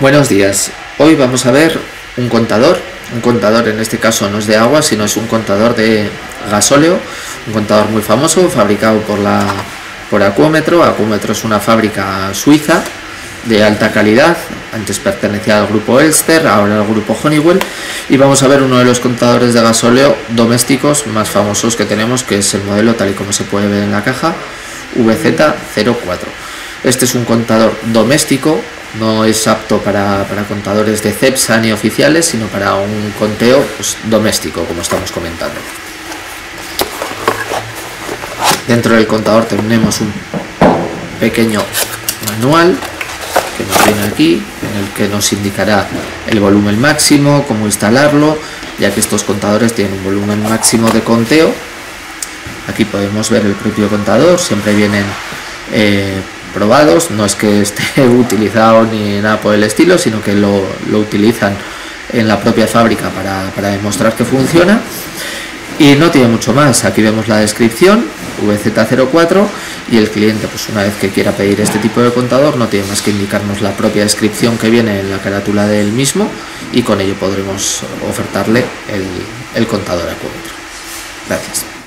Buenos días, hoy vamos a ver un contador en este caso no es de agua, sino es un contador de gasóleo, un contador muy famoso, fabricado por Acuómetro. Acuómetro es una fábrica suiza de alta calidad, antes pertenecía al grupo Elster, ahora al grupo Honeywell, y vamos a ver uno de los contadores de gasóleo domésticos más famosos que tenemos, que es el modelo tal y como se puede ver en la caja, VZ04. Este es un contador doméstico, no es apto para contadores de CEPSA ni oficiales, sino para un conteo doméstico, como estamos comentando. Dentro del contador tenemos un pequeño manual que nos viene aquí, en el que nos indicará el volumen máximo, cómo instalarlo, ya que estos contadores tienen un volumen máximo de conteo. Aquí podemos ver el propio contador, siempre vienen probados, no es que esté utilizado ni nada por el estilo, sino que lo utilizan en la propia fábrica para demostrar que funciona. Y no tiene mucho más, aquí vemos la descripción, VZ04, y el cliente, pues una vez que quiera pedir este tipo de contador, no tiene más que indicarnos la propia descripción que viene en la carátula del mismo, y con ello podremos ofertarle el contador Acuómetro. Gracias.